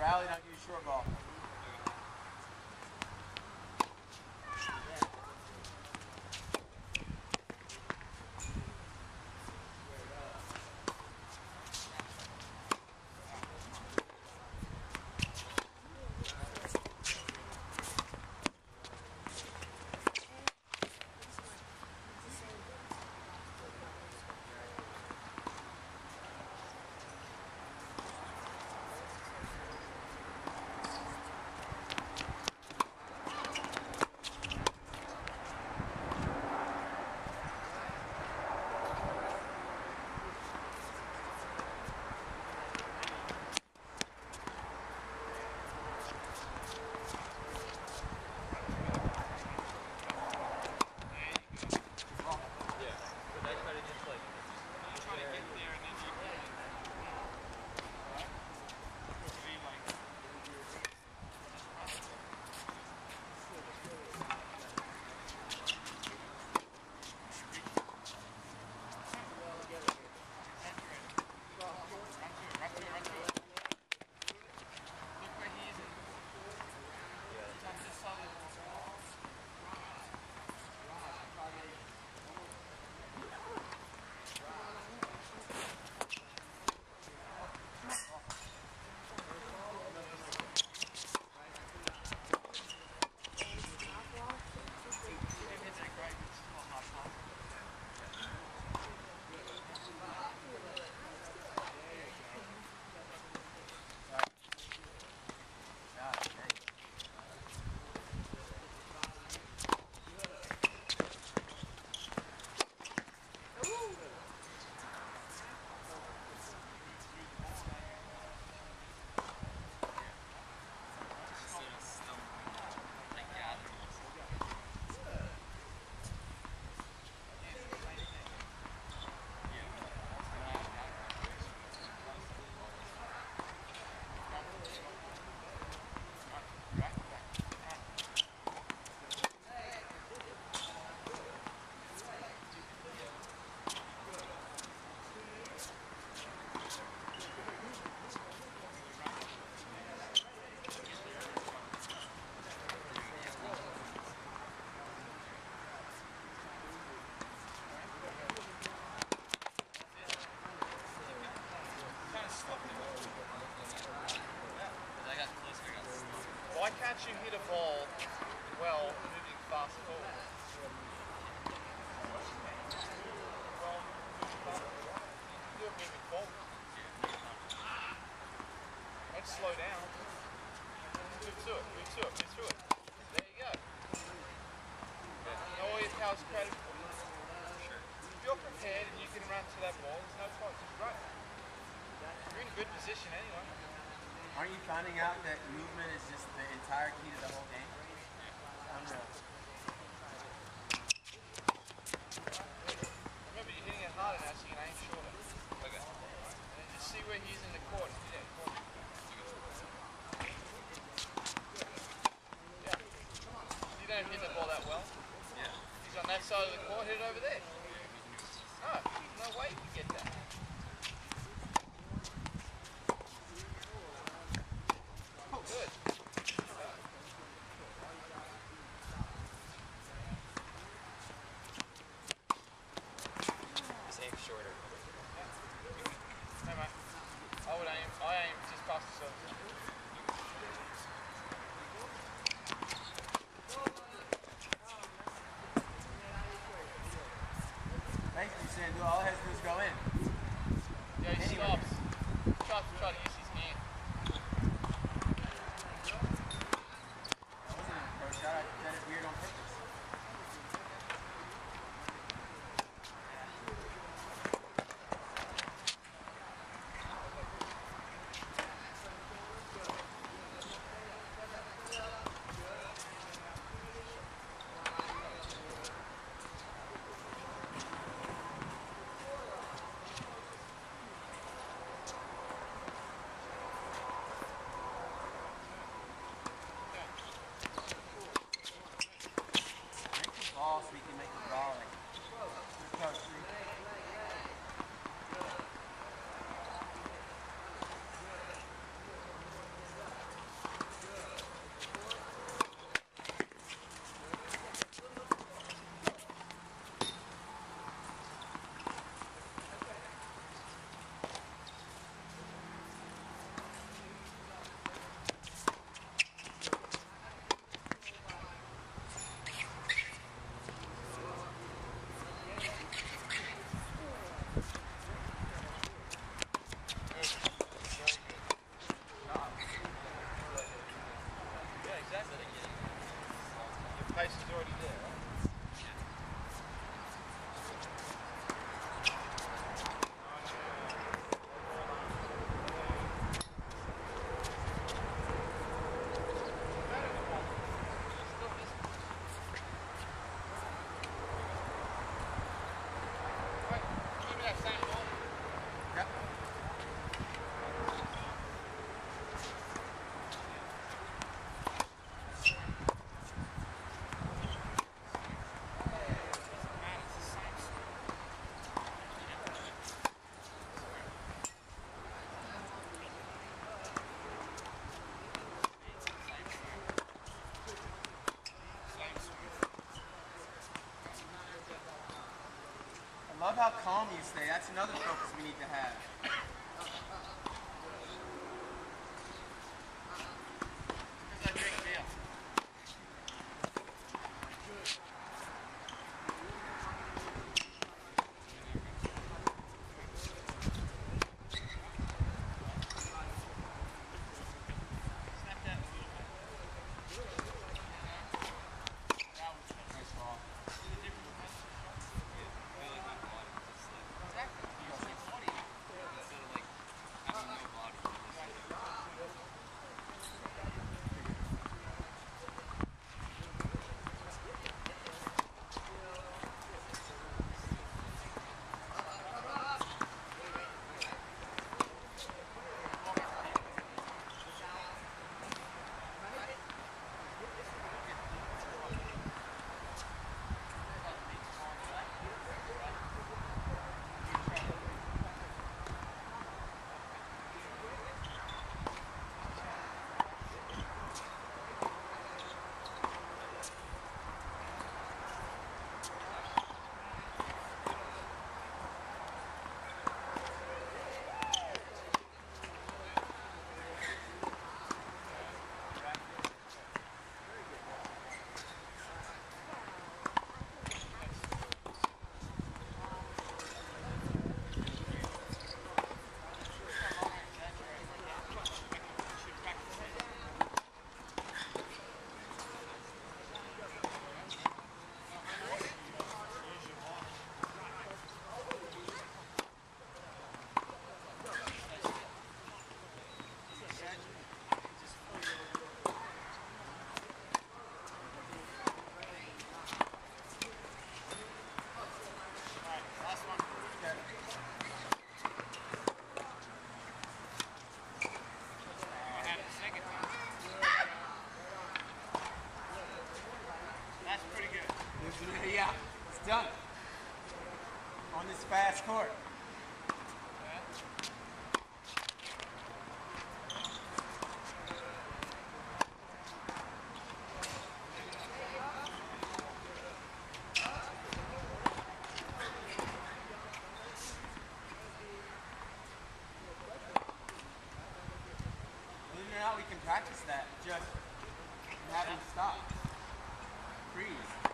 rally, not use short ball. Why can't you hit a ball well moving fast forward? Well, do it moving forward. Don't slow down. Move to it, move to it, move through it. There you go. You know all your power's created for you. Sure. If you're prepared and you can run to that ball, there's no point. It's great. You're in a good position anyway. Aren't you finding out that movement is just the entire key to the whole game? Unreal. Remember, you're hitting it harder now, so you can aim shorter. Okay. And then just see where he is in the court. Yeah, corner. Yeah. You don't hit the ball that well. Yeah. He's on that side of the court, hit it over there. No, no way you can get that. Good. Just aim shorter. Yeah. No, mate. I aim just past the surface. Thank you, Sandu. All it has to do is go in. Yeah, he stops. Try to use his hand. That wasn't an approach shot. I did it weird on purpose. love how calm you stay. That's another focus we need to have. Because I drink beer. Yeah, it's done. On this fast court. Believe it or not, we can practice that. Just having to stop. Freeze.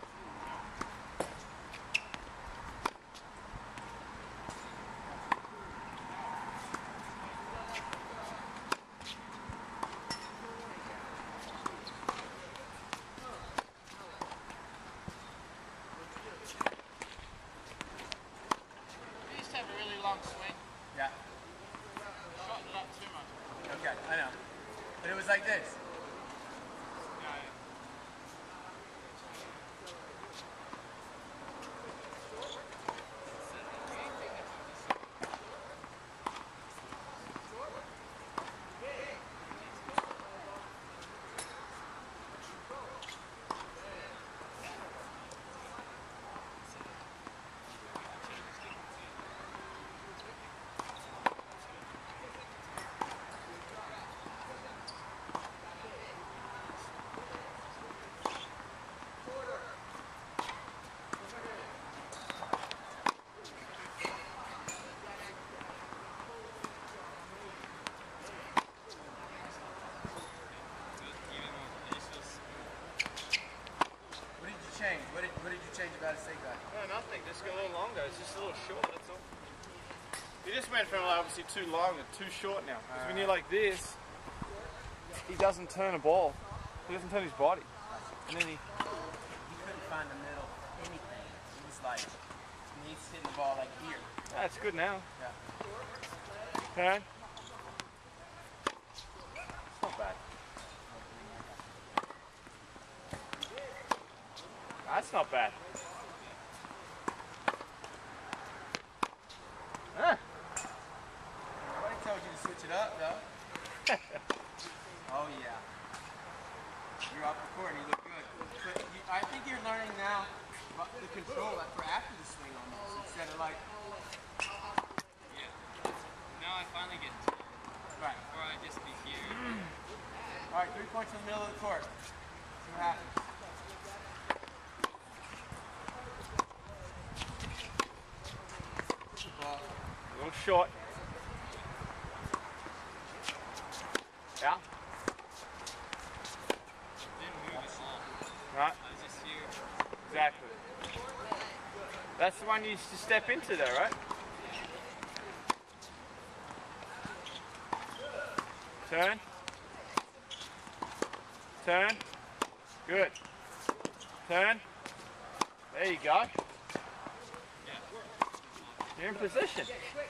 We used to have a really long swing. Yeah. Shot it up too much. Okay, I know. But it was like this. Change? What did you change about his take back? No, nothing. Just go a little longer. It's just a little short, that's all. He just went from obviously too long to too short now. Because when you're like this, he doesn't turn a ball. He doesn't turn his body. And then he couldn't find the middle, anything. He was like, he's hitting the ball like here. That's good now. Yeah. Okay. It's not bad. That's not bad. Huh. Nobody told you to switch it up, though. Oh, yeah. You're off the court and you look good. But I think you're learning now the control for after the swing almost, instead of like... Yeah. Now I finally get to it. Right. Or I just be here. All right, 3 points in the middle of the court. See what happens. short. Yeah. Didn't move at all. Right. I was just here. Exactly. That's the one you used to step into though, right? Turn. Turn. Good. Turn. There you go. You're in position.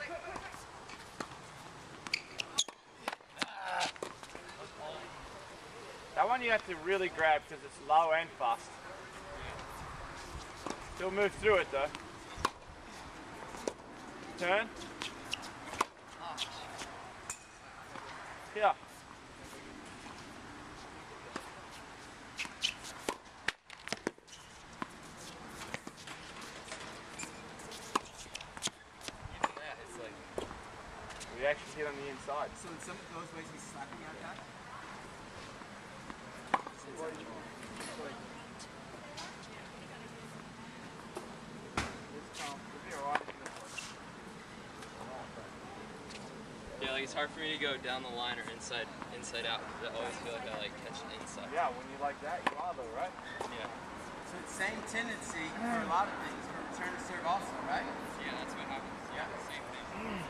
That one you have to really grab because it's low and fast. Still move through it though. Turn. Yeah. Even that, it's like, We actually hit on the inside. So in some of those ways he's slapping out that? yeah, like it's hard for me to go down the line or inside out because I always feel like I like catch it inside. Yeah, when you like that, you are though, right? Yeah. So it's same tendency for a lot of things for return to serve also, right? Yeah, that's what happens. Yeah, same thing.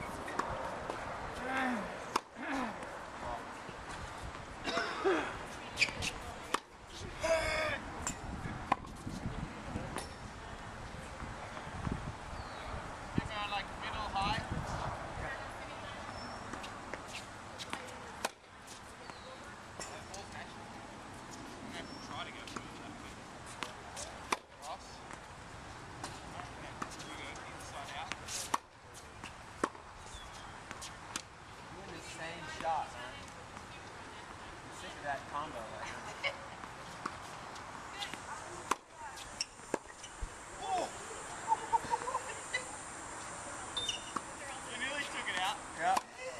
Like middle high. Try to go through that. Cross. Inside out. Doing the same shot, man. I'm sick of that combo right now. You nearly took it out. Yeah.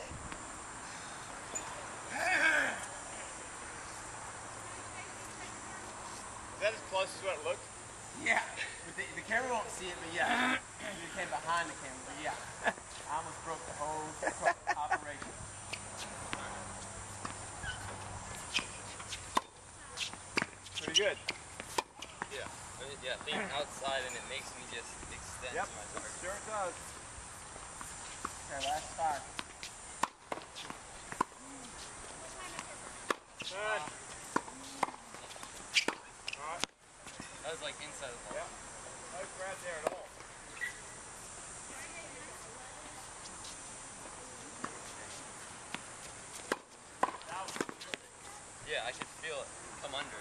Is that as close as what it looked? Yeah. But the camera won't see it, but yeah. You came behind the camera, but yeah. I almost broke the whole operation. Pretty good. Yeah. Yeah, think outside and it makes me just extend Yep. to my target. Sure it does. Okay, last 5. Turn. Alright. That was like inside the ball. Yep. No grab there at all. Yeah, I could feel it come under.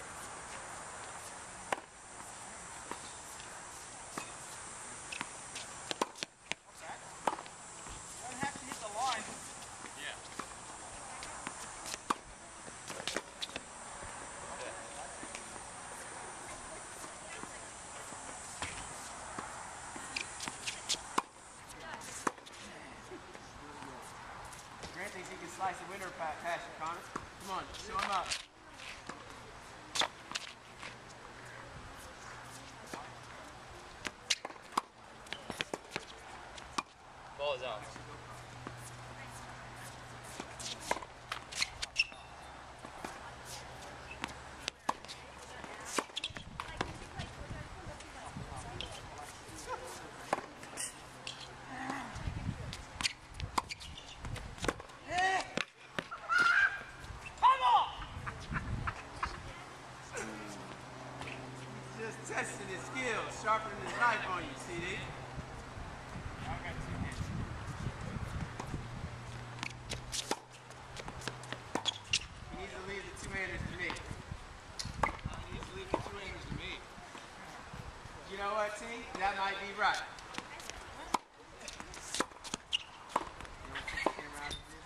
Don't have to hit the line. Yeah. Grant thinks he can slice a winner past you, Connor. Come on, show him up. Ball is out. Just testing his skills, sharpening his knife on you, CD. He needs to leave the two-handers to me. He needs to leave the two-handers to me. You know what, T? That might be right. You want to take the camera out of here?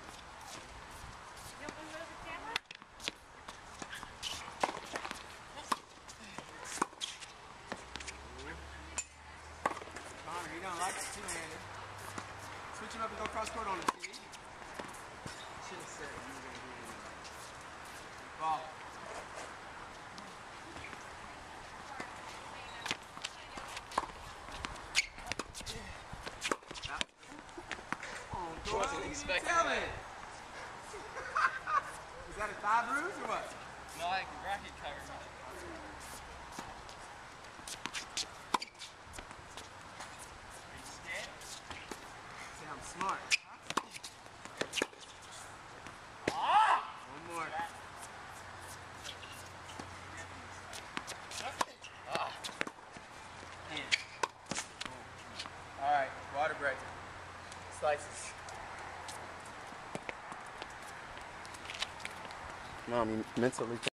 Connor, he don't like the two-hander. Switch him up and go cross court on him, CD. Should have said you were going to do it anyway. Ball. wasn't expecting Tell that. me. Is that a thigh bruise or what? No, I can bracket cover. Are you scared? See, I'm smart. One more. Alright, water break. Slices. No, I mean mentally.